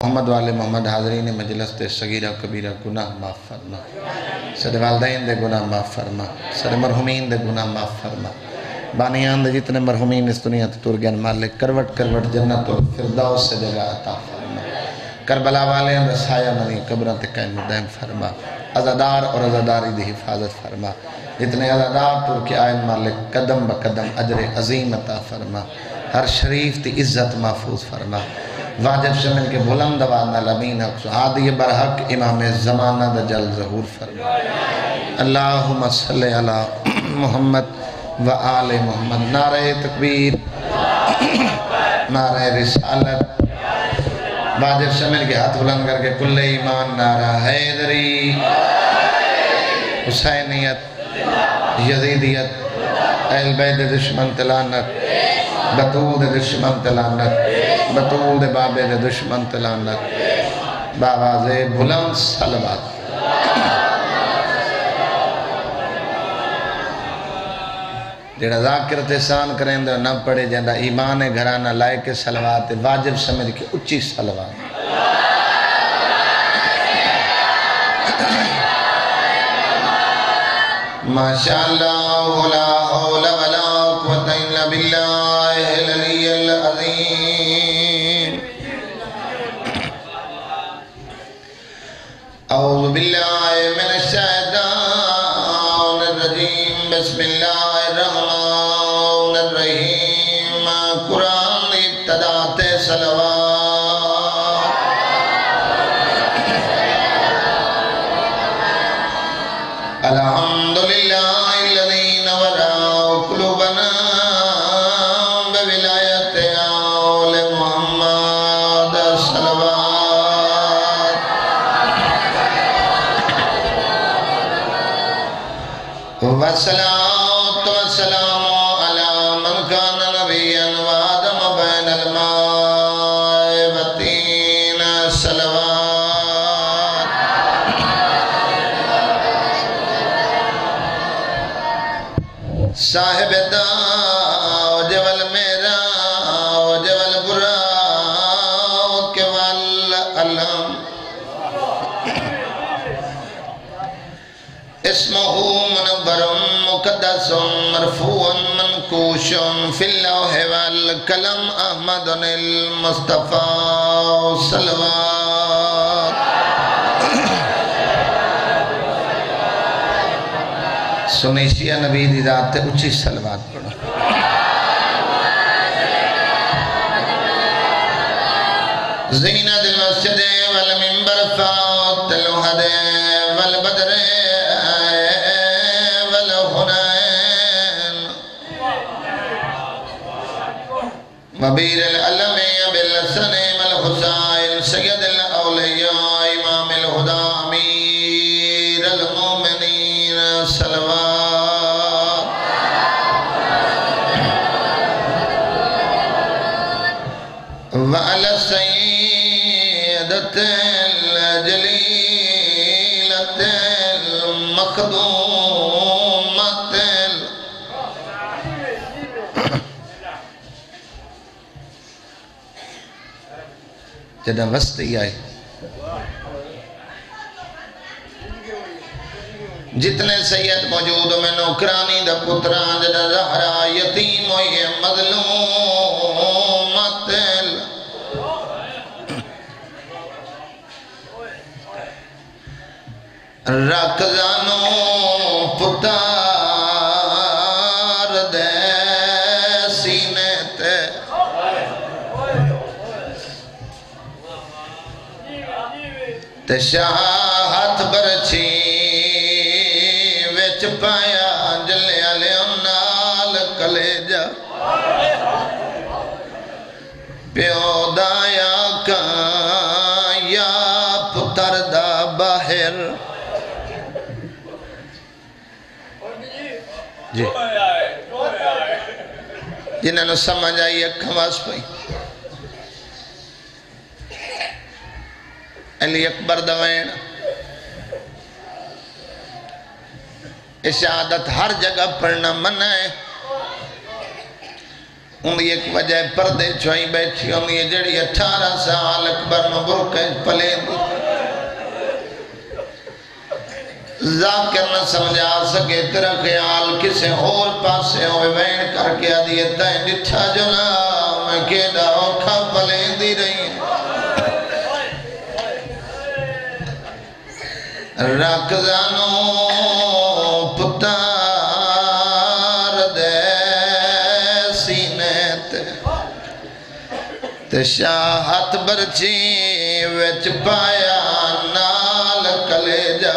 محمد والے محمد حاضرین مجلس تے صغیرہ کبیرہ گناہ معاف فرما، سارے والدین دے گناہ معاف فرما، سارے مرحومین دے گناہ معاف فرما، بانیان دے جتنے مرحومین اس دنیا تے تر گئے مالک کروٹ کروٹ جنت و فردوس سے جگہ عطا فرما، کربلا والے اندر سایہ مدی قبروں تے قائم دائم فرما، عزادار اور عزاداری دی حفاظت فرما، جتنے عزادار تر کے آئین مالک قدم بقدم اجر عظیم عطا فرما، ہر شریف تی عزت محفوظ فرما، واجب شمل کے بلند وعدنا لمین حق عادی برحق امام زمانہ دا جل ظہور فرما، اللہم صلی علی محمد و آل محمد، نعرہ تکبیر، نعرہ رسالت، واجب شمل کے ہاتھ بلند کر کے کل ایمان نعرہ حیدری، حسینیت، یزیدیت، اہل بیت دشمن تلانت، بطول دشمن تلانت، بطول بابے دشمن تلانت، باواز بلند صلوات۔ جڑا ذاکرت احسان کریں دے نہ پڑے جندہ ایمان گھرانہ لائق صلوات واجب سمجھ کے اچھی صلوات۔ ماشاءاللہ لا حول ولا قوة الا باللہ العلی العظیم۔ اعوذ باللہ من الشیطان الرجیم، بسم اللہ الرحمن الرحیم، قرآن ابتدات صلوات۔ الحمدللہ الذی نور قلوبنا بولایت آل محمد صلوات۔ والصلاة والسلام على من كان نبيا وآدم بين الماء والطين صلوات۔ صاحب داؤج والمیراج والبراق والعلم، اسمه منبر مقدس مرفوع منقوش في اللوح والقلم، احمد المصطفى صلوات۔ سنیشیہ نبی دی ذات تے اچھی صلوات پڑھو۔ زینت المسجد والمنبر فاوت الوحد والبدر والحنین، مبیر العلم بالحسن والحسین، سید الاولیاء امام الہدا امیر المومنین صلوات۔ وعلى السيدة الجليلة المخدومة جدہ وسطی آئی، جتنے سید موجود میں نوکرانی دا پتران جدہ زہرہ یتیم ہوئی مظلومت، رکزانوں پتار دے سینے تے، تے شاہ ہاتھ برچی وچ پایا جلے علیہ نال کلیجہ، پیو دایا کان یا پتر دا باہر۔ جی جنہوں نے سمجھ آئی کھواس پئی، علی اکبر دوین اشہادت ہر جگہ پڑھنا منع ہے، ان دی ایک وجہ پردے چوئی بیٹھی ان دی جڑی 18 سال اکبر نو برکے پلے دی ذاکر نہ سمجھا سکے تیرا خیال کسے اور پاسے ہوئے وین کر کے آدھی تائیں ڈٹھا جو نا میں کیڑا اوکھا پلے دی رہی رکھزانوں پتار دے سینے تے شاہت برچی وچ پایا نال کلے جا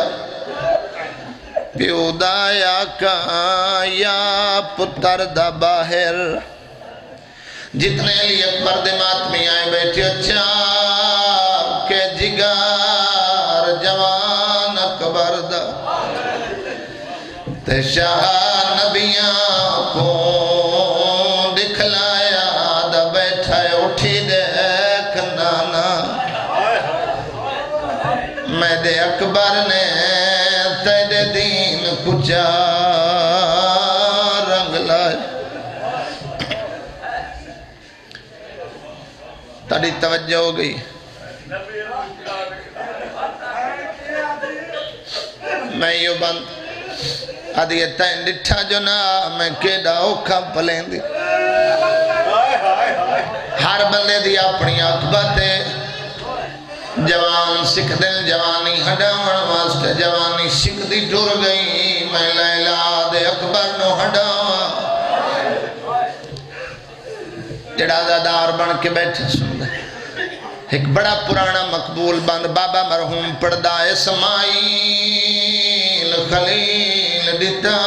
پیو دایا کا یا پتر دا باہر جتنے علی اکبر دے ماتمی آئے بیٹھے اچھا کہ جگار جوان اکبر دا تے شاہ نبیاں کو دکھلایا دا بیٹھا ہے اٹھی دیکھ نانا میں دے اکبر نے تیرے دین کچا رنگ لائے تڑی توجہ ہو گئی میں یوں بند آدھی تین ڈٹھا جو نا میں کیڑا اوکھا پلیں دی ہر بندے دی اپنی عاقبت ہے جوان سکھ دل جوانی ہڈاون واسطے جوانی سکھ دی ٹر گئی میں لیلا دے اکبر نو ہڈاواں جڑا دار بن کے بیٹھے سن دے ایک بڑا پرانا مقبول بند بابا مرحوم پڑھدا اسماعیل خلیل دیتا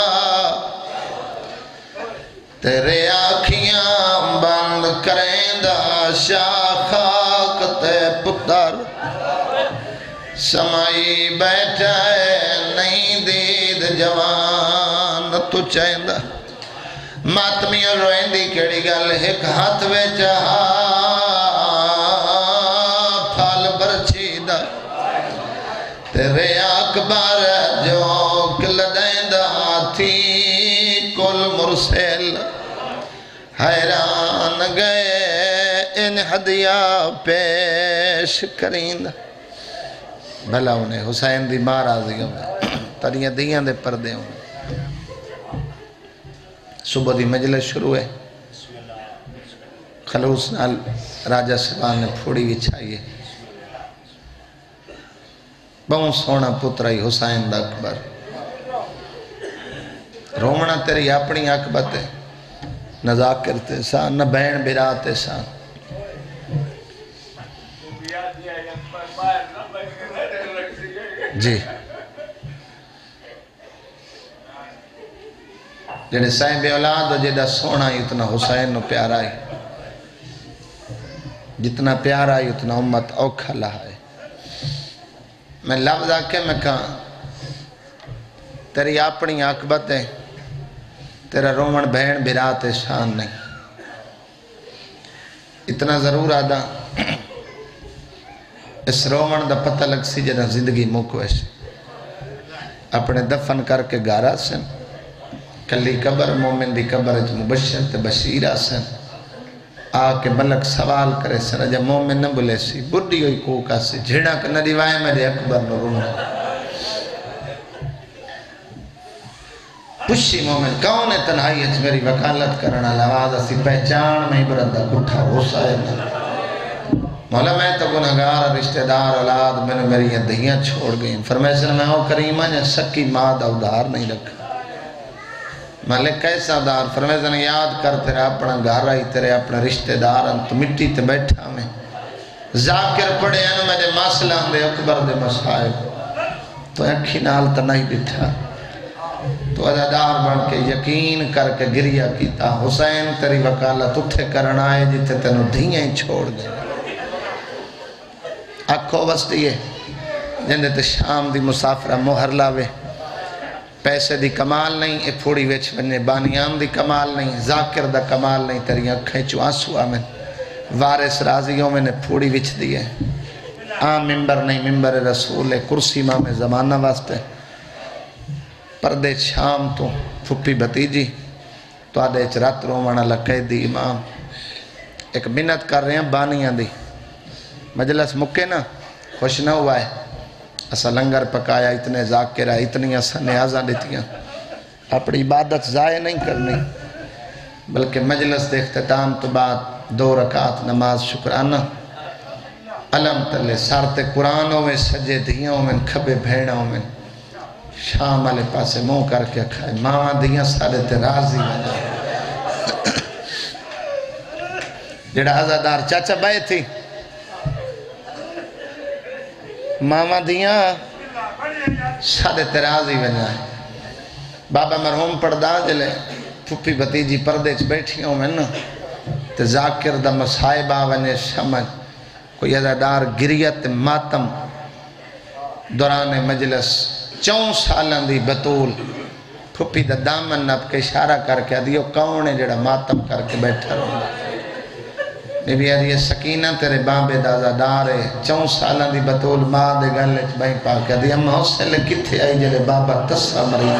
تیرے آنکھیاں بند کریں دا شاخاک تے پتر سمائی بیٹھا ہے نہیں دید جوان تو چاہندہ ماتمی روئیں دی کیڑی گل ایک ہاتھ وے چاہا پھال برچی دا تیرے اکبر جو کلدیں دا تھی کل مرسل حیران گئے ان ہدیہ پیش کریں دا بھلا انہیں حسین دی مار آزی ہوئے تریاں دیاں دے پردے ہوئے صبح دی مجلس شروع ہے خلوص نال راجہ سبان نے پھوڑی وچھائیے بہت سونا پترائی حسین دا اکبر رومنا تیری اپنی عاقبت ہے نہ ذاکر تے سان نہ بہن برات سان جی جنہیں صاحب اولاد جیدہ سونا اتنا حسین نو پیارا ہے جتنا پیارا ہے اتنا امت اوکھا لہا ہے میں لفظ آکے میں کہاں تیری اپنی عاقبت ہے تیرا رومن بہن برات شان نہیں اتنا ضرور آدھا اس رومن دا پتہ لگ سی جنہ زندگی موکوش اپنے دفن کر کے گارا سن کلی قبر مومن دی قبر اچ مبشر تے بشیر آسن آکے ملک سوال کرے سن جب مومن نہ بلے سی بڑی ہوئی کوکا سی جھڑا کنہ دیوائے میرے اکبر نو رونا پوچھی مومن کون ہے تنہائی اچ میری وکالت کرنا لواز اسی پہچان میں برندہ گھٹا ہوسا ہے مولا میں تو گناہگار رشتہ دار اولاد میں نے میری یہ دہیاں چھوڑ گئیں فرمیسن میں ہوں کریمہ نے سکی ماں دا ادھار نہیں رکھا مالک کیسا دار فرمیسن یاد کر تیرے اپنا گھر آئی تیرے اپنا رشتہ دار تو مٹی تے بیٹھا میں ذاکر پڑے ہیں میرے مسئلہ دے اکبر دے مسائب تو اکھی نال تنہی بٹھا تو عزادار بن کے یقین کر کے گریہ کیتا حسین تیری وکالت اٹھے کرنا ہے جتے تینو دھیاں ہی چھوڑ دیں اکھو وستی ہے جندے تے شام دی مسافرہ مہر لاوے پیسے دی کمال نہیں اے پھوڑی ویچ بننے بانیان دی کمال نہیں ذاکر دا کمال نہیں تیری اکھیں چو آنسو آمین وارث رازیوں میں نے پھوڑی وچ دیئے عام ممبر نہیں ممبر رسول ہے کرسی ماں میں زمانہ واسطے پردے شام تو پھپی بھتیجی تو آدھے چرات رومانہ لکھے دی امام ایک منت کر رہے ہیں بانیاں دی مجلس مکے نا خوش نہ ہوا ہے اسا لنگر پکایا اتنے ذاکرہ اتنی اسا نیازہ دیتیاں اپنی عبادت ضائع نہیں کرنی بلکہ مجلس دے اختتام تو بعد 2 رکعت نماز شکرانہ علم تلے سارتے قرآنوں میں سجے دیاں میں کھبے بھیڑوں میں شام والے پاسے منہ کر کے کھائے ماما دیاں سارے تے راضی بنا جڑا عزادار چاچا بائے تھی ماما دیاں سارے تے راضی بنا بابا مرحوم پردہ جلے پھپی بتیجی پردے چ بیٹھی ہوں میں نا تے ذاکر دا مصائبہ ونے سمجھ کوئی عزادار گریت ماتم دوران مجلس 4 سالان دی بطول پھپی دا دامن نب کے اشارہ کر کے دیو کون ہے جڑا ماتم کر کے بیٹھا رہا بی بی آدھی سکینہ تیرے بابے دا عزادار ہے 4 سالان دی بطول ماں دے گلے چ بھائی پاک دی اما اس لے کتھے آئی جڑے بابا تسا مری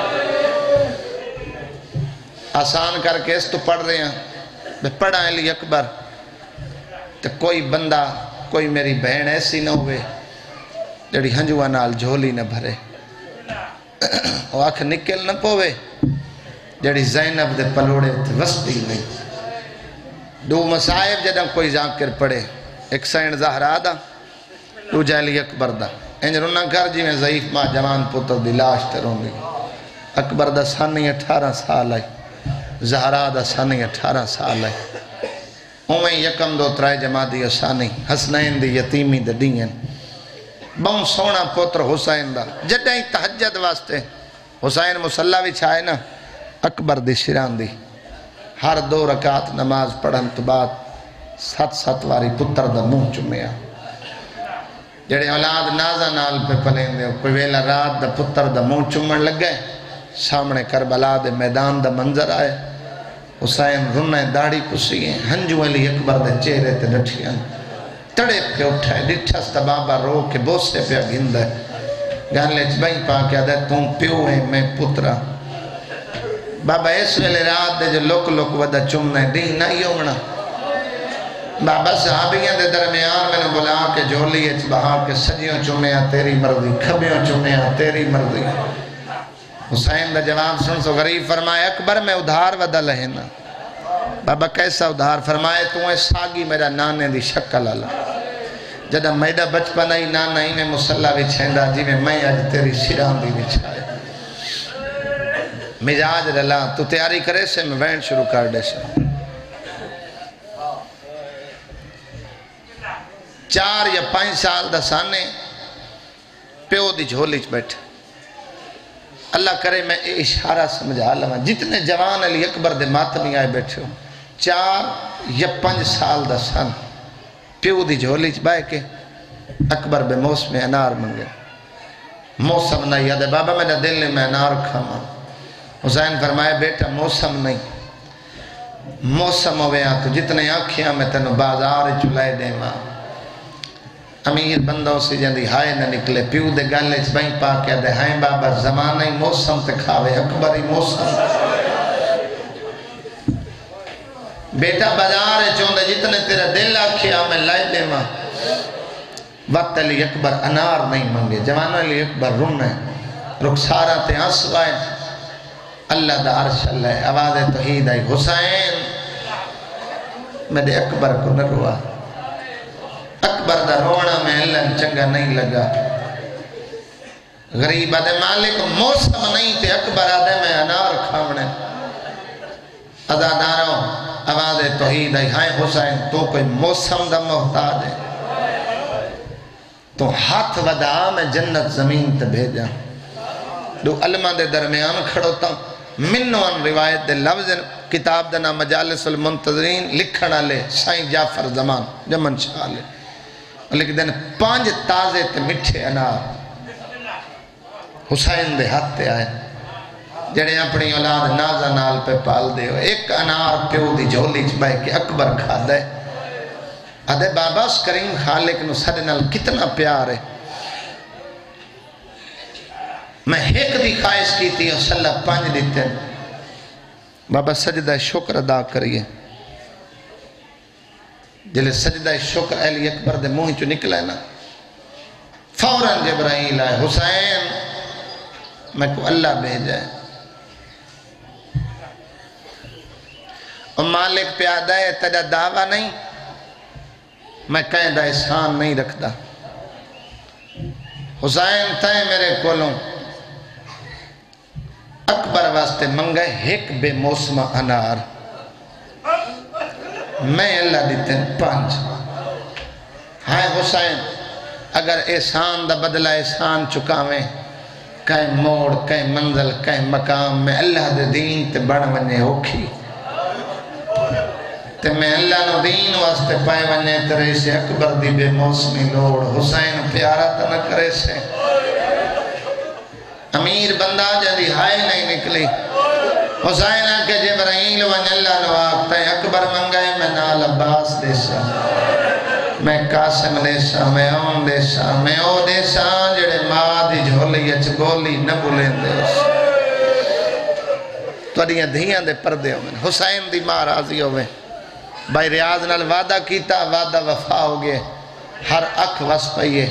آسان کر کے اس تو پڑھ رہے ہیں میں پڑھا علی اکبر تو کوئی بندہ کوئی میری بہن ایسی نہ ہوئے جڑی ہنجوہ نال جھولی نہ بھرے وہ آنکھ نکل نہ پوے جڑی زینب دے پلوڑے وسطی نہیں 2 مسائب جدہ کوئی ذاکر پڑھے ایک سین زہرا دا 2 علی اکبر دا انج رونا گھر جی میں ضعیف ماں جوان پتر دی لاش تروں گی اکبر دا سانی 18 سال آئی زہرا دا سانی 18 سال آئی اوہیں یکم 2 3 جماعتی اسانی حسنین دی یتیمی دی دین بہن سونا پتر حسین دا جدہیں تحجد واسطے حسین مسلح بھی چھائے نا اکبر دی شیران دی ہر 2 رکعت نماز پڑھن تو بعد 7 واری پتر دا منہ چمیا جڑے اولاد نازہ نال پہ پلیں دے کوئی ویلا رات دا پتر دا منہ چمن لگ گئے سامنے کربلا دے میدان دا منظر آئے حسین رنہ داڑی پسیئے ہنجو علی اکبر دے چہرے تے ڈٹھیاں تڑے پہ اٹھائے ڈٹھا ستا بابا رو کے بوسے پہ گھند ہے گالے چبائی پا کیا دے تم پیو ہے میں پترا بابا اس ویلے رات دے جو لوک لوک ودا چمنا ہے دین نہ یومنا بابا صحابیاں دے درمیان میں نے بلا کے جھولی اچ بہا کے سجیوں چمیا تیری مرضی کھبیوں چمیا تیری مرضی حسین دا جواب سن سو غریب فرمائے اکبر میں ادھار ودا لہنا بابا کیسا ادھار فرمائے تو ہے ساگی میرا نانے دی شکل اللہ جدہ میڈا بچپن آئی نانا ہی میں مسلح بھی چھیندا جی میں آج تیری شیران دی بھی چھائے مجاج رلا تو تیاری کرے سے میں وین شروع کر دے سے 4 یا 5 سال دا سانے پیو دی جھولی چ بیٹھے اللہ کرے میں اشارہ سمجھا لما جتنے جوان علی اکبر دے ماتمی آئے بیٹھے ہو 4 یا 5 سال دا سن پیو دی جھولی چ بائے کے اکبر بے موسم انار منگے موسم نہیں یاد ہے بابا میرا دل نے میں انار کھاما حسین فرمائے بیٹا موسم نہیں موسم ہوئے تو جتنے آنکھیاں میں تنو بازار چلائے دے ماں امیر بندوں سے جندی ہائے نہ نکلے پیو دے گالے چ بہیں پا کے دے ہائیں بابا زمانہ ہی موسم تے کھاوے اکبر ہی موسم بیٹا بازار چوندے جتنے تیرا دل آکھیا میں لائے دے ماں وقت علی اکبر انار نہیں منگے جوان علی اکبر رن ہے رخسارہ تے آنسوائے اللہ دا عرش اللہ آواز توحید آئی حسین میرے اکبر کو نہ روا اکبر دا رونا میں اللہ چنگا نہیں لگا غریب آدھے مالک موسم نہیں تے اکبر آدھے میں انار کھامنے ازاداروں آواز توحید آئی ہائے حسین تو کوئی موسم دا محتاج ہے تو ہاتھ ودا میں جنت زمین تے بھیجا 2 علماء دے درمیان کھڑوتا منوان روایت دے لفظ کتاب دنا مجالس المنتظرین لکھنا لے سائیں جعفر زمان جمن شاہ لے لیکن دن 5 تازے تے مٹھے انار حسین دے ہاتھ تے آئے جڑے اپنی اولاد نازہ نال پہ پال دے ہو ایک انار پیو دی جھولی چ بائے کہ اکبر کھا دے آدھے بابا اس کریم خالق نو سڑے نال کتنا پیار ہے میں ایک دی خواہش کی تھی اور صلی اللہ 5 دیتے بابا سجدہ شکر ادا کریے جلے سجدہ شکر علی اکبر دے منہ چو نکلا ہے نا فوراً جبرائیل آئے حسین میں کو اللہ بھیجا ہے اور مالک پیادہ ہے تجا دعویٰ نہیں میں کہیں دا احسان نہیں رکھتا حسین تائیں میرے کولوں اکبر واسطے منگے ایک بے موسمہ انار میں اللہ دیتے ہیں 5 ہائے حسین اگر احسان دا بدلہ احسان چکاویں کہیں موڑ کہیں منزل کہیں مقام میں اللہ دے دین تے بڑھ ونے ہوکھی تے میں اللہ نو دین واسطے پائے ونے ترے سے اکبر دی بے موسمی لوڑ حسین پیارا تا نہ کرے سے امیر بندہ جدی ہائے نہیں نکلی حسین کے جبرائیل ون اللہ نو آگتا ہے اکبر منگائے میں نال عباس دیسا میں قاسم دیسا میں اون دیسا میں او دیسا جڑے ماں دی جھولی اچ گولی نہ بلین دے اس تو دیاں دھیاں دے پردے ہوئے حسین دی ماں راضی ہوئے بھائی ریاض نال وعدہ کیتا وعدہ وفا ہو گئے ہر اکھ وس پئیے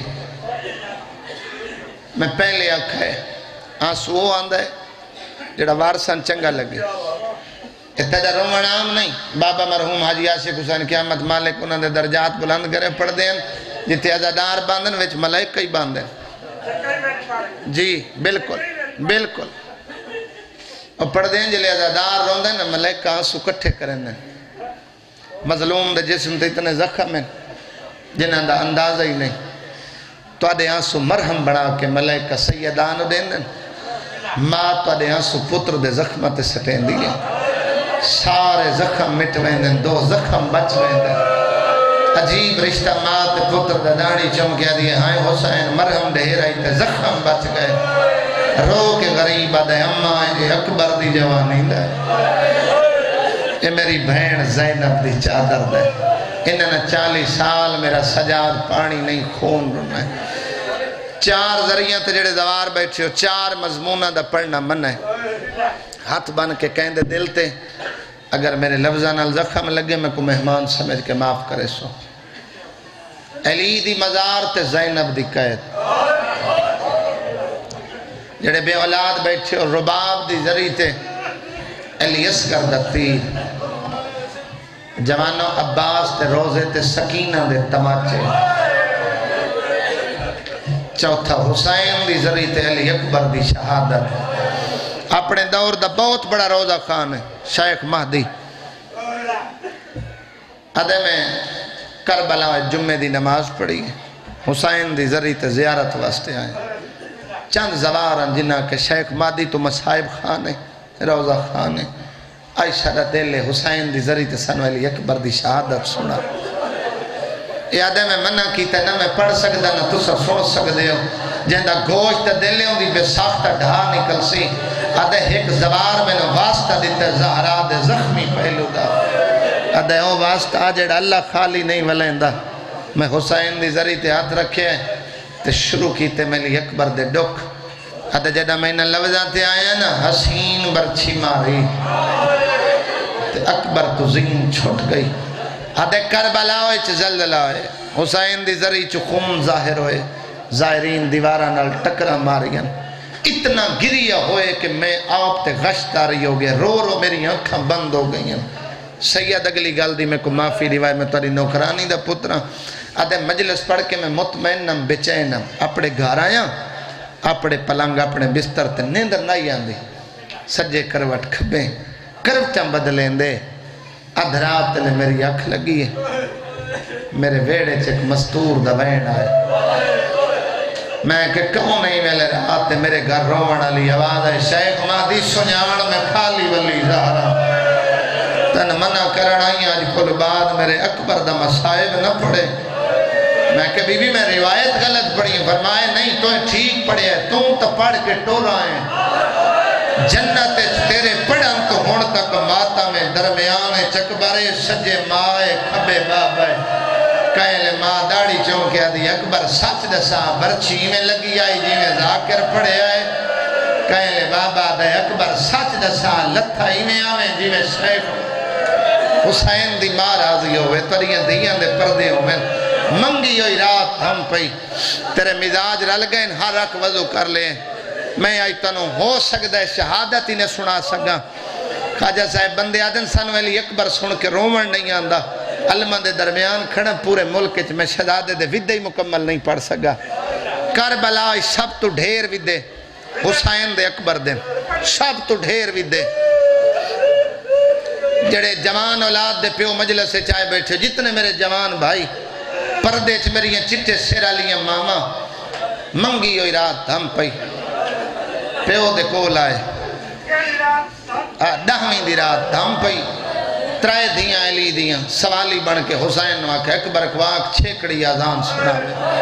میں پہلے اکھ ہے آنسو آندہ ہے جڑا وارسان چنگا لگے اتجا رومن عام نہیں بابا مرحوم حاجی عاشق حسین قیامت مالک انہوں نے درجات بلند کرے پڑھ دیں جتے عزادار باندھن وچ ملائکہ ہی باندھن جی بالکل بالکل اور پڑھ دیں جلے عزادار روندن ملائکہ آنسو کٹھے کریں مظلوم دے جسم تے اتنے زخم ہیں جنہاں دا اندازہ ہی نہیں تو آدھے آنسو مرہم بڑھا کے ملائکہ سیدانو دیں دیں ماں تو آدھے آنسو پتر دے زخمت سٹین دیئے سارے زخم مٹ ویندن 2 زخم بچ ویندن عجیب رشتہ ماں تے پتر دے داڑی چمکیا دیئے ہائے حسین مرہم دے ہیرائی تے زخم بچ گئے رو کے غریب آدھے اماں اے اکبر دی جوانی دے اے میری بہن زینب دی چادر دے انہاں نے 40 سال میرا سجاد پانی نہیں خون رنا ہے 4 ذریعہ تے جڑے دوار بیٹھے ہو 4 مضمونہ دا پڑھنا من ہے ہاتھ بن کے کہیں دے دل تے اگر میرے لفظہ نال زخم لگے میں کو مہمان سمجھ کے معاف کرے سو علی دی مزار تے زینب دی قید جڑے بے اولاد بیٹھے ہو رباب دی ذریعہ تے علی اصغر دا تیر جوانو عباس تے روزے تے سکینہ دے تماچے چوتھا حسین دی ذریعہ تے علی اکبر دی شہادت اپنے دور دا بہت بڑا روزہ خان ہے شیخ مہدی ادھے میں کربلا جمعہ دی نماز پڑھی ہے حسین دی ذریعہ تے زیارت واسطے آئے چند زوارن جنہ کے شیخ مہدی تو مصائب خان ہے روزہ خان ہے عائشہ دا دل حسین دی ذریعہ تے سنو علی اکبر دی شہادت سنا یادے میں منع کیتا نہ میں پڑھ سکتا نہ تسا سن سکتے ہو جہاں گوشت دلے ہوں دی بے ساختہ ڈھا نکل سی آدھے ایک زبار میں نے واسطہ دیتا زہرا دے زخمی پہلو دا آدھے او واسطہ جڑا اللہ خالی نہیں ولیندہ میں حسین دی ذریعہ تے ہاتھ رکھے تے شروع کیتے میں علی اکبر دے ڈک آدھے جڑا میں نے لفظاتے آیا نا حسین برچھی ماری تے اکبر تو زین چھوٹ گئی آدھے کربلا ہوئے چھ زلزلہ ہوئے حسین دی ذریعہ چھ خون ظاہر ہوئے ظاہرین دیوارہ نال ٹکرہ مارین اتنا گریہ ہوئے کہ میں آپ تے غشت آ رہی ہو گئے رو رو میری آنکھاں بند ہو گئی ہیں سید اگلی گل دی میں کو معافی روائے میں تاری نوکرانی دا پترہ آدھے مجلس پڑھ کے میں مطمئنم بچینم اپنے گھر آیا اپنے پلنگ اپنے بستر تے نیندر نہیں آندی سجے کروٹ کھبیں کروٹاں بدلیں دے ادھرات نے میری اکھ لگی ہے میرے ویڑے چک مستور دا وین آئے میں کہ کون نہیں میلے رات میرے گھر روان علی آواز ہے شیخ مہدی سنیان میں خالی ولی زہرا تن منع کرن آئی آج کل بعد میرے اکبر دا مصائب نہ پڑے میں کہ بی بی میں روایت غلط پڑھی فرمائے نہیں تو ٹھیک پڑھے ہے تم تو پڑھ کے ٹور آئے جنت تیرے پڑھن تو ہون تک ماتا میں درمیان چکبرے سجے مائے کھبے بابے کہلے ماں داڑی چونکہ دی اکبر سچ دسا برچی میں لگی آئی جی میں ذاکر پڑھے آئے کہلے بابا دے اکبر سچ دسا لتھا ہی میں آویں جی میں شیخ حسین دی ماں راضی ہوئے تریاں دیاں دے پردے ہوئے منگی ہوئی رات ہم پئی تیرے مزاج رل گئے ہر رکھ وضو کر لے میں آئی تنوں ہو سکتا ہے شہادت ہی نے سنا سکا خواجہ صاحب بندے آدن سن ویلی اکبر سن کے رومن نہیں آندہ علمہ دے درمیان کھڑا پورے ملک میں شہادت دے ودے ہی مکمل نہیں پڑھ سکا کربلا سب تو ڈھیر ودے حسین دے اکبر دے سب تو ڈھیر ودے جڑے جوان اولاد دے پیو مجلس سے چائے بیٹھے جتنے میرے جوان بھائی پردے چ میری چٹے سیرا لیاں ماما منگی ہوئی رات ہم پئی پیو دے کول آئے 10ویں دی رات ہم پئی ترائے دیاں علی دیاں سوالی بن کے حسین نو آکھے اکبر کواک چھیکڑی آزان سنا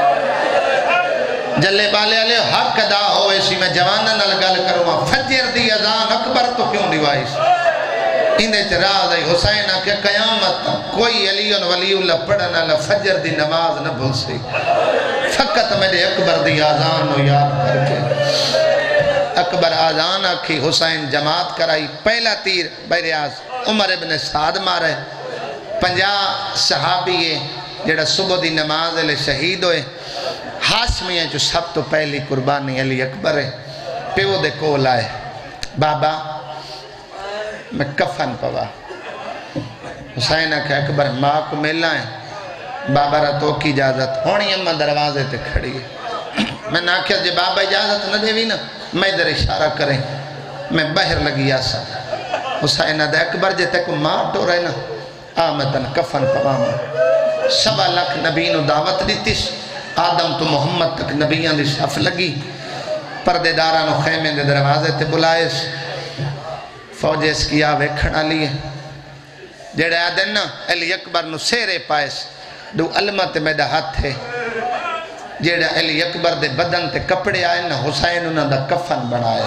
جلے بالے علیہ حق ادا ہوئے سی میں جوانہ نل گل کروں فجر دی آزان اکبر تو کیوں دیوائیس اندے چراز آئی حسین آکھے قیامت کوئی علی ولی اللہ پڑھنا لفجر دی نماز نہ بھول سی فقط میرے اکبر دی آزان نو یاد کر کے اکبر آزان آکھی حسین جماعت کرائی پہلا تیر بیریاز عمر ابن سعد مارے 50 صحابی جڑا صبح دی نماز لے شہید ہوئے ہاشمیاں جو سب تو پہلی قربانی علی اکبر ہے پیو دے کول آئے بابا میں کفن پوا حسین آکھے اکبر ماں کو ملنا ہے بابا را تو کی اجازت ہونی اممہ دروازے تے کھڑی ہے میں نہ کیا جب بابا اجازت نہ دے بھی نا میں ادھر اشارہ کریں میں باہر لگی آسا حسین دے اکبر جے تک ماں ٹو رہے نا آمدن کفن پوا ماں 7 لاکھ نبی نو دعوت دیتیس آدم تو محمد تک نبیاں دی صف لگی پردے دارانو خیمے دے دروازے تے بلائیس فوج اس کی آوے کھڑا لیے جڑے آدن نا علی اکبر نو سیرے پائس دو علمت میدہ ہاتھ ہے جڑے علی اکبر دے بدن تے کپڑے آئے نا حسین انہوں دا کفن بنائے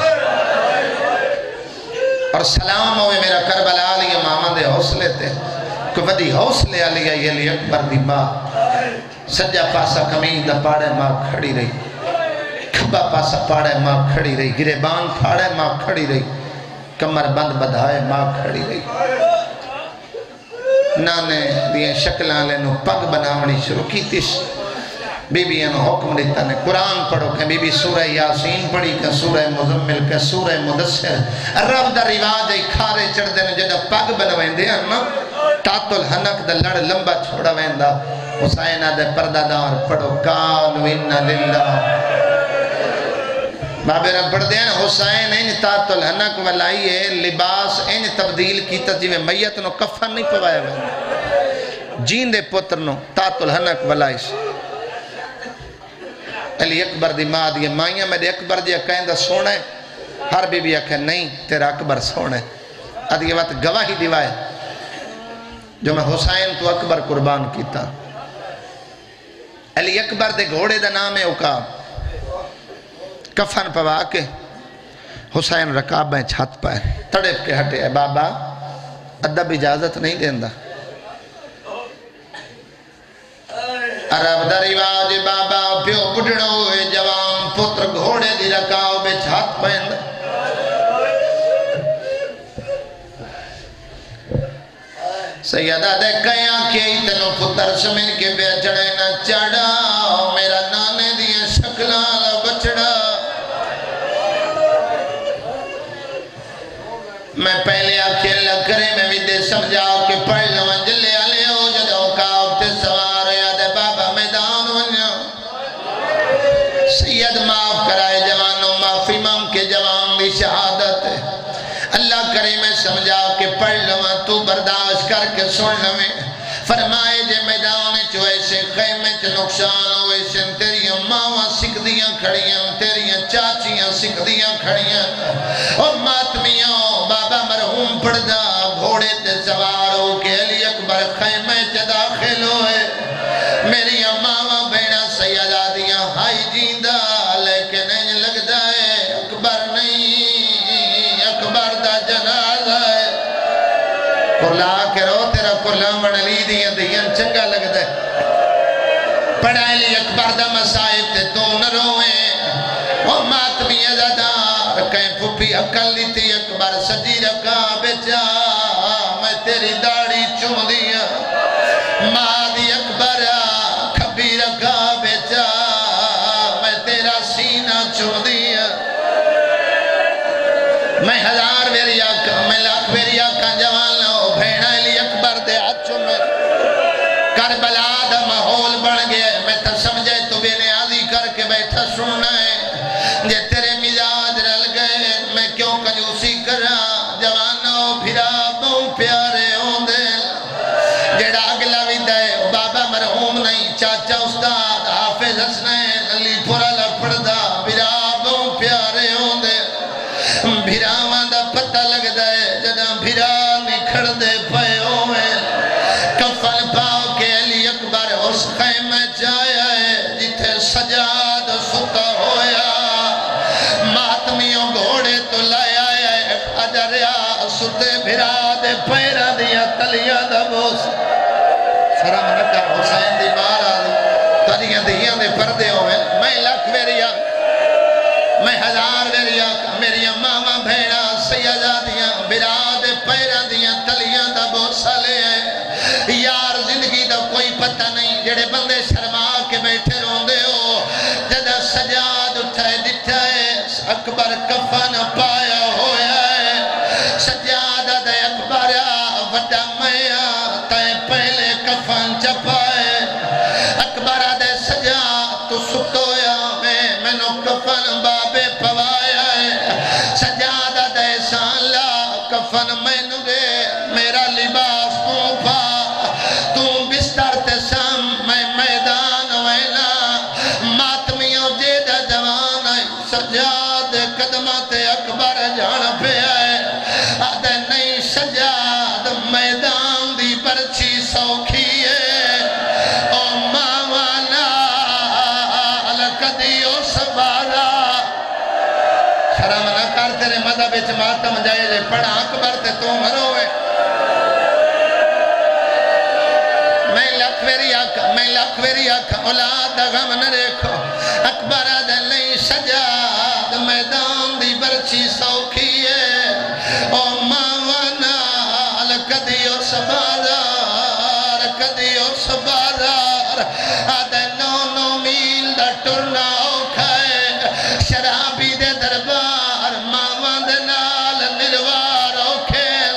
اور سلام ہوئے میرا کربلا علی ماما دے حوصلے تے کوئی وڈی حوصلے علی اکبر دی ماں سجا پاسا کمین دا پاڑے ماں کھڑی رہی کھبا پاسا پاڑے ماں کھڑی رہی گریبان پھاڑے ماں کھڑی رہی کمر بند بدھائے ماں کھڑی رہی نانے دیئے شکلان لینو پگ بناونی شروع کی تیس بی بی انہوں حکم دیتا نے قرآن پڑھو کہ بی بی سورہ یاسین پڑھی کہ سورہ مزمل کہ سورہ مدثر رب دا رواج ای کھارے چڑھ دینے جدہ پگ بنوائیں دے ہاں تات الحنک دا لڑ لمبا چھوڑا ویندہ حسینہ دے پردہ دار پڑھو کانو انہ للہ بابے رب پڑھ دیں حسین ان تات الحنک ولائی ہے لباس ان تبدیل کی تجیوے میت نو کفن نہیں پوائے ہوئے جین دے پتر نو تات الحنک ولائی سے علی اکبر دی ماں دی مائیاں میں دے اکبر جی کہیں دا سونا ہے ہر بی بی اکھے نہیں تیرا اکبر سونا ہے ادھ یہ بات گواہی دیوائے جو میں حسین تو اکبر قربان کیتا علی اکبر دے گھوڑے دا نام ہے عقاب کفن پوا کے حسین رکابیں چھت پائے تڑپ کے ہٹے بابا ادب اجازت نہیں دیندہ عرب دا رواج بابا پیو بڑھڑو ہوئے جوان پتر گھوڑے دی رکاو بے چھت پہندہ سیدہ دے کیا کئی تنو پتر سمن کے بے چڑھے نہ چڑھا میرا نانے دیئے شکلال بچڑا میں پہلے آکھے اللہ کرے میں بھی دے سمجھاؤ کہ پڑھ لوں جلے آلے ہو جدو کاؤ تے سوار یاد بابا میدان ونیا سید معاف کرائے جوانوں معافی مام کے جوان بھی شہادت ہے اللہ کرے میں سمجھاؤ کہ پڑھ لوں تو برداشت کر کے سن لوں فرمائے جے میدان چوئے سے خیمے چ نقصان ہوئے سے تیریاں ماواں سکھدیاں کھڑیاں تیریاں چاچیاں سکھدیاں کھڑیاں اور ماتمیاں بابا مرحوم پڑھدا گھوڑے تے سوار ہو کے علی اکبر خیمے چ داخل ہوئے میری ماواں بیڑا سیدہ دیاں ہائی جیندہ لیکن انج لگدا ہے اکبر نہیں اکبر دا جنازہ ہے قرلا کے رو تیرا قرلا منلی دیاں دیاں چنگا لگدا ہے پڑھا علی اکبر دا مسائب تے تو نہ روئیں وہ ماتمی ازادار کہیں پھوپی عقل لیتی اکبر سجی رکھا بچا میں تیری داڑی میں ہزار ویری آکھا میں لاکھ ویری آکھا جوان لو بھیڑا علی اکبر دے ہاتھوں میں کربلا دا ماحول بن گیا میں تا سمجھے تو بے نیازی کر کے بیٹھا سننا ہے جے تیرے مزاج رل گئے میں کیوں کنجوسی کرا جوانو پھرا بہوں پیارے ہوں دے جڑا اگلا بھی دے بابا مرحوم نہیں چاچا استاد حافظ حسنین علی پورا لپڑ دا پھرا بہوں پیارے ہوں دے بھیرا دا پتہ لگ دے جدہ بھیرا نکھڑ دے پائے ہوئے کفن پاؤ کے علی اکبر اس خیمہ جایا ہے جتھے سجاد ستا ہویا ماتمیوں گھوڑے تو لایا ہے اجریا ستے بھیرا دے پیرا دیا تلیا دا بوس سرم نکا حسین دی مارا دی تلیاں دیاں دے پردے ہوئے میں لکھ ویریا میں ہزار ویریا میری ماما بھیڑا سیدہ دیاں بھیرا دے پیرا دیاں تلیاں دا بوسا لے آئے یار زندگی دا کوئی پتہ نہیں جڑے بندے شرما کے بیٹھے روندے ہو جدہ سجاد اٹھائے دٹھائے اکبر کفن پایا ہویا ہے سجاد دے اکبر وڈا میا تائیں پہلے کفن چپائے اکبر دے سجاد تو ستویا میں نو کفن بابے پوایا ہے سجاد دے سالا کفن میں نو دے میرا لباس تو پا تو بستر تے سام میں میدان وینا ماتمیوں جیدہ جوان آئی سجاد قدمات اکبر جان پہ آئے آدھے نہیں سجاد میدان دی پرچی سوکھی ہے او ماوانا لکدیو سبارا شرم نہ کر تیرے مذہب اچھ ماتم جائے جے پڑھا اکبر تے تو مروے میں لکھ ویری آکھا اولاد غم نہ دیکھو اکبر دے نہیں سجاد میدان دی برچی سوکھی ہے او ماوانا لکدیو سبادار کدیو سبادار آدھے نو میل دا ٹرنا اوکھائے شرابی دے دربار ماوان دے نال نروار اوکھیل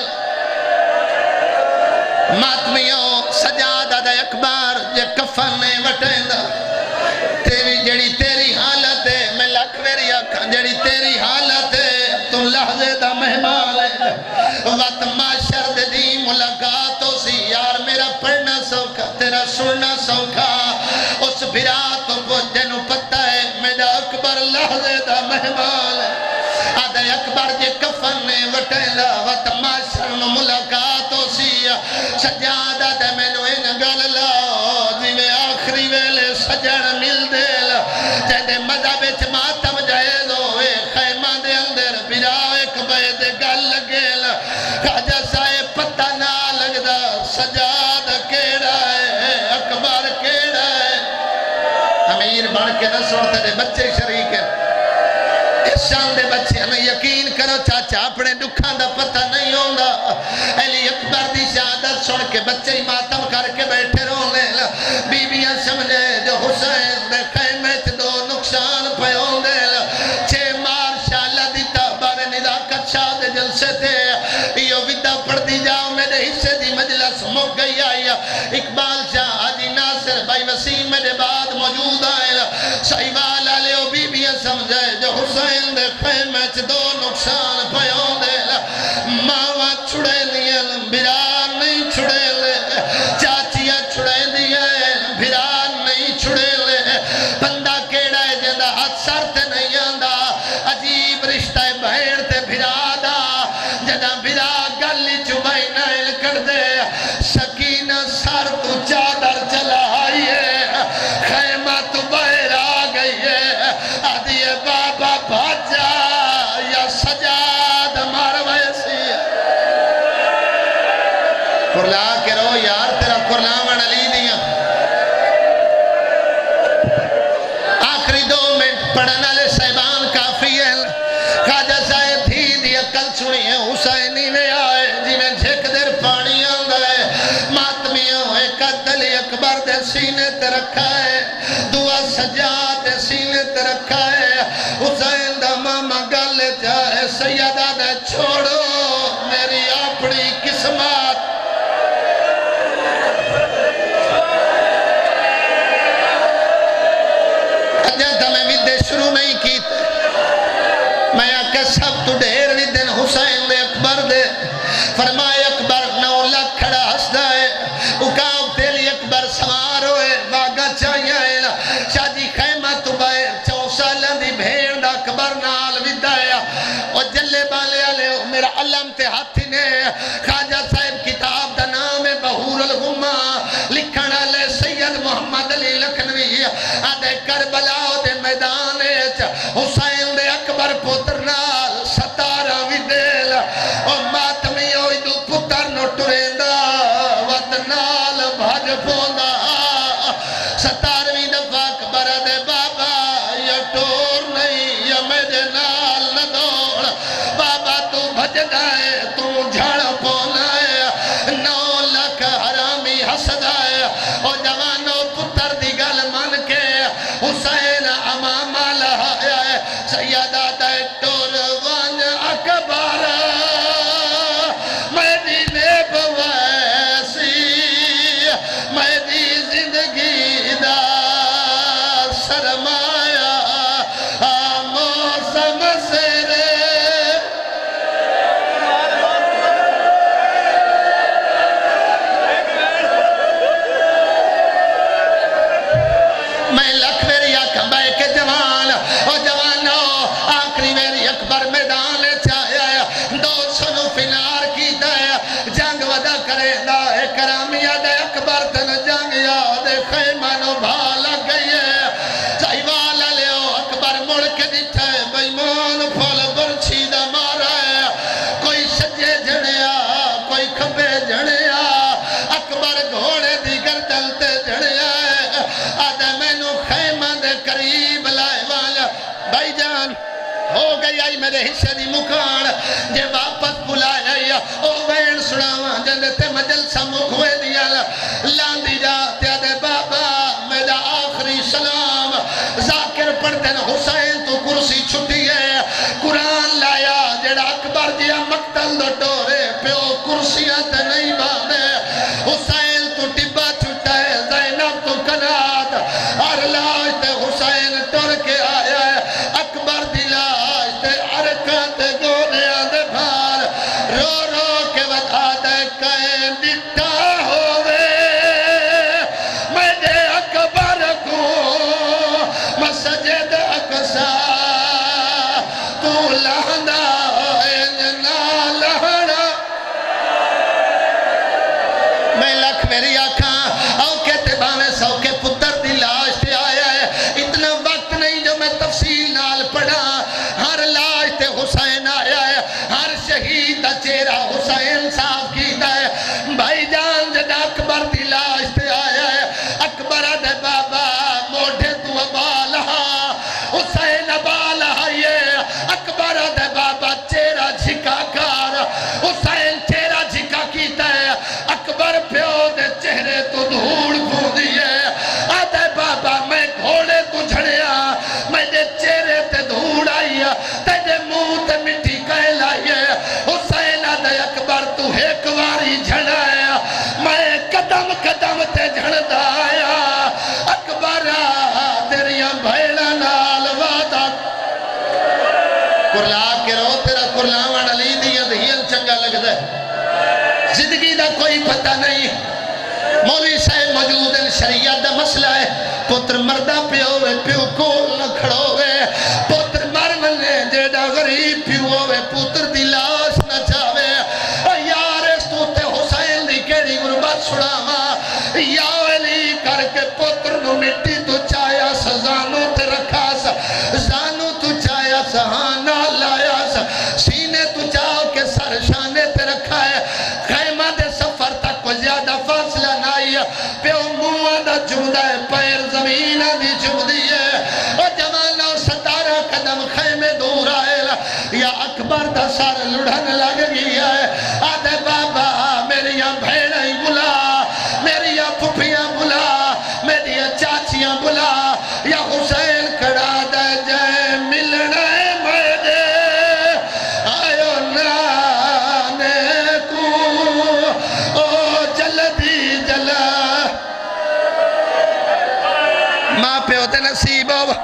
ماتمیوں سجادہ دے اکبر جے کفن نے وٹیں دا جڑی تیری حالت ہے میں لکھ ویری آکھاں جڑی تیری حالت ہے تو لحظے دا مہمان ہے وقت معاشر دے دی ملاقات ہو سی یار میرا پڑھنا سوکھا تیرا سننا سوکھا اس بھرا تو وہ جنو پتہ ہے میرا اکبر لحظے دا مہمان ہے آدھے اکبر جے کفن نے وٹیں دا وقت معاشر نو ملاقات ہو سی سجادہ دے میں نو ان گل لاؤ جی میں آخری ویلے سجن مل دے جہدے مذہب اچھ ماتم جائے دو خیمہ دے اندر بھرا ایک بید گل لگے خاجہ سائے پتہ نہ لگ دا سجاد کیڑا ہے اکبر کیڑا ہے امیر بڑھ کے نہ سوڑتے دے بچے شریک ہیں اس شان دے بچے ہمیں یقین کرو چاچا اپنے دکھان دا پتہ نہیں ہوندہ علی اکبر دی شہادت سن کے بچے ماتم کر کے بیٹھے رونے بیویاں سمجھے جو حسین دے خیمے دو نقصان پہ ہوندے چھے مار شالہ دیتا بارے نزاکت شاہ دے جلسے تھے یہ ویدہ پڑھ دی جاؤ میرے حصے دی مجلس مک گئی آئی اقبال شاہ حاجی ناصر بھائی وسیم میرے بعد موجود آئے سائیوال آلے و بیویاں سمجھے جو حسین دے خیمے دو نقصان پہ ہوندے ماوا چھڑے لیے بھران نہیں چھڑے لے چاچیاں چھڑے دیئے بھران نہیں چھڑے لے بندہ کیڑا ہے جندہ ہاتھ سر تے نہیں آندہ عجیب رشتہ بھیڑ تے بھرا دا جدہ بھرا گلی چبائی نائل کر دے سکینہ سر تو چادر چلا آئی ہے خیمہ تو باہر آ گئی ہے آدھی بابا بھاجا یا سجاد مارو ایسی قرلا کے رو یار تیرا قرلا من علی دیا آخری 2 منٹ پڑھنا لے صاحبان کافی ہے خواجہ صاحب تھی دی عقل سنی ہے حسینی میں آئے جی میں جھک در پانی آنگا ہے ماتمیوں ایک عدلی اکبر دے سینے تے رکھا ہے دعا سجاد دے سینے تے رکھا ہے حسین دا ماما گالے جائے سیدہ دے اجے تا میں ودے شروع نہیں کی میں آکے سب تو ڈھیر ودن حسین دے اکبر دے فرمائے اکبر 9 لاکھ کھڑا ہسدا ہے اکاؤ تیلی اکبر سوار ہوئے واگا چاہیے شاہ جی خیمہ تو بائے 4 سالہ دی بھیڑ دا اکبر نال ودایا اور جلے بالے آلے میرا علم تے ہاتھی نے خواجہ صاحب کتاب دا نام بہور الغمہ لکھنا لے سید محمد علی لکھنوی آدھے کربلا دے میدان حسین دے اکبر پتر نال 17 ودیل اور ماتمی ہوئی دو پتر نو ٹریندا وط نال بھج پوندا 17ویں دفعہ اکبر دے بابا یا ٹور نہیں یا میرے نال نہ دوڑ بابا تو بھج دائے تو جھڑ پونا ہے 9 لاکھ حرامی حسد آئے اور جوانوں پتر دی گل من کے حسین امام لہایا ہے سیدہ دے ٹور وان اکبر میری نیب ویسی میری زندگی دا سرمایہ موسم سرے میں لکھ میری آنکھ بے کے جوان اور جوانوں آخری میری اکبر میدان چاہے 200 نو فنار کی دے جنگ ودا کرے دا کرامیہ دے اکبر تن جنگ یاد خیمہ نو بھالا گئی ہے چاہیوالا لیو اکبر مڑ کے دیتا ہے بیمان پھول برچی دا مارا ہے کوئی سجے جھڑیا کوئی کھبے جھڑیا اکبر گھوڑے دیگر دلتے جھڑیا ہے آدھے میں نو خیمہ دے قریب لائے والا بھائی جان ہو گئی آئی میرے حصے دی مکان جے واپس بلائے او وین سناواں جندے تے مجلسہ مکھوے دیا لاندی جاتے دے بابا میرا آخری سلام ذاکر پڑھتے نا حسین تو کرسی چھٹی ہے قرآن لایا جڑا اکبر جیا مقتل دو ٹورے پیو کرسیاں تے نہیں باندے حسین تو ٹبا چھٹا ہے زینب تو کنات اور لاج تے حسین ٹور کے آیا ہے اکبر دی لاج تے عرقات گونے آدھے بھار رو رو کے بتا دے کہیں ڈٹا ہوئے میں دے اکبر کو مسجد اقصا تو لہنا نہ لہنا میں لکھ میری آنکھاں او کہتے باویں سو کے پتر دی لاش تے آیا ہے اتنا وقت نہیں جو میں تفصیل نال پڑھا ہر لاش تے حسین آیا ہے ہر شہید دا چہرہ حسین صاحب کیتا ہے بھائی جان جدا اکبر دی لاش تے آیا ہے اکبر دے بابا موڑے تو ابالہا حسین ابالہا یہ اکبر دے بابا چہرہ جھکا کار حسین چہرہ جھکا کیتا ہے اکبر پیو دے چہرے تو دھوڑ پھودی ہے آدھے بابا میں گھوڑے تو جھڑیا میں دے چہرے تے دھوڑ آئی تے دے منہ تے مٹی کہہ لائی حسین آدھے اکبر تو ایک واری جھڑایا میں قدم قدم تے جھڑ دایا اکبر تیریاں بھیڑا نال وعدہ کرلا کے رو تیرا کرلاوان علی دیا دہین چنگا لگ دے زندگی دا کوئی پتہ نہیں مولوی صاحب موجود ہیں شریعت دا مسئلہ ہے پتر مردہ پیوے پیو کول نہ کھڑوے پتر مرمنے جیڑا غریب پیوے پتر دی لاش نہ چاوے یار اس تو تے حسین دی کیڑی غربت سڑاما یا علی کر کے پتر نو مٹی تو چایا سزانو تے رکھا سا زانو تو چایا سہانا لایا سا سینے تو چاہو کے سر شانے تے رکھا ہے خیمہ دے سفر تک کو زیادہ فاصلہ نائی پیو موہ دا جمدہ ہے پیر زمینہ دی جمدی ہے اور جوانہ 17 قدم خیمے دور آئے یا اکبر دا سار لڑھن لگ گیا ہے آدھے بابا میری بھیڑیں بلا میری پھپیاں بلا میری چاچیاں بلا یا حسین کھڑا دے جائے ملنا ہے میرے آئیو نانے کو او جلدی جلا ماں پہ کرو تے نصیب ہو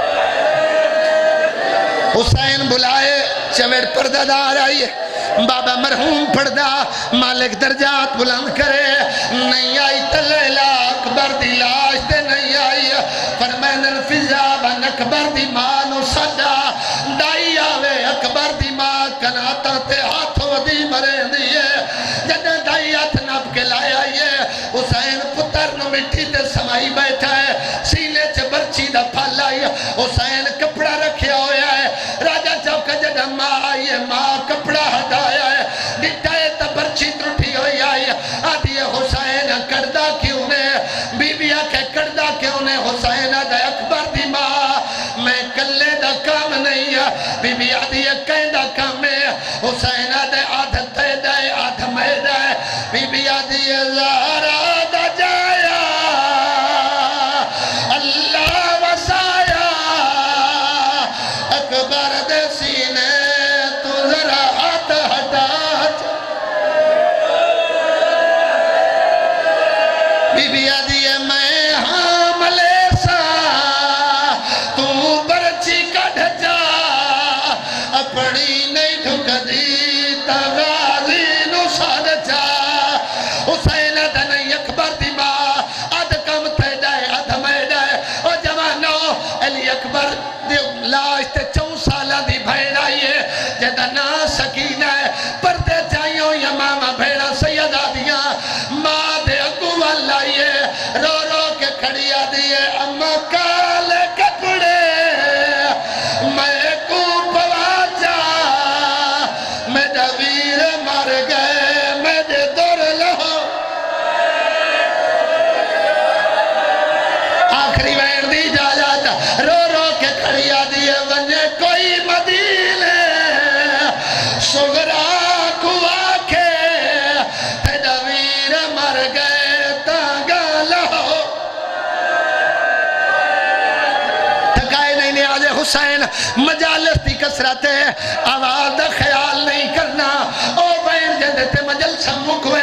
حسین بلائے چویر پردہ دار آئیے بابا مرحوم پردہ مالک درجات بلند کرے نہیں آئی تلیلہ اکبر دی لاش دے نہیں آئی فرمین الفضا بن اکبر دی ماں نو صدا دائی آوے اکبر دی ماں کناتا تے ہاتھوں دی مرے دیئے جدہ دائی ہاتھ نپ کے لائے آئیے حسین پتر نو مٹی تے سمائی بیٹھا ہے سینے چے برچی دا پھال آئی حسین کپڑا رکھیا ہویا ہے راجہ چوکہ جدہ ماں آئیے ماں کپڑا ہٹایا ہے ڈٹائے تا برچی ترٹھی ہوئی آئی آدھی حسین کردہ کیوں نے بی بی آکے کردہ کیوں نے حسین آدھے اکبر دی ماں میں کلے دا کام نہیں بی بی آدھی کہیں دا کام ہے حسین آدھے آدھے تے دائے آدھے میں دائے بی بی آدھی زہرہ دا جایا اللہ وسایا اکبر دے سینے تو ذرا ہاتھ ہٹا بی بی آدھی میں حاملے سا تو برچی کڑھ جا اپنی نہیں ٹھک دی تغازی نو ساد جا حسین آدھا نہیں اکبر دی ماں آدھ کم تے جائے آدھ میں جائے او جوانو علی اکبر دی لاش تے 4 سالہ دی بھیڑ آئیے جدہ نا سکینہ ہے پردے چاہیوں یا ماما بھیڑا سیدہ دیا ماں دے اگوہ لائیے رو رو کے کھڑیا دیئے اما کالے کپڑے میں کو پواجا میرا ویر مر گئے میرے دور لہو آخری وین دی جا جاتا رو رو کے کھڑیا دیئے ونجے کوئی مدینے سغرا کو آکھے تیرا ویر مر گئے تانگا لہو تھکائے نہیں نیازے حسین مجالس دی کسرت ہے آواز دا خیال نہیں کرنا او بین جدے تے مجلسہ مکوے